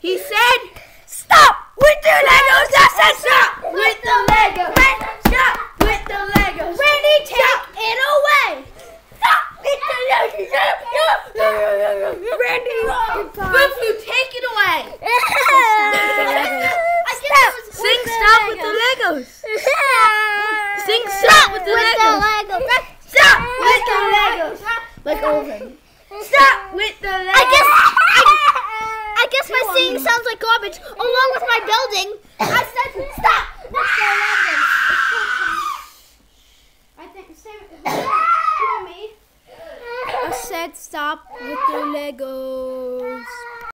He said, stop with the Legos. I said, stop with the Legos. Stop with the Legos. Randy, take it away. Stop with the Legos. Randy, Boo-Boo, take it away. Sing stop with the Legos. Sing stop with the Legos. Stop with the Legos. Like over. Stop with the Legos. I guess my singing sounds like garbage, along with my building. I said stop with the Legos. I think me. I said stop with the Legos.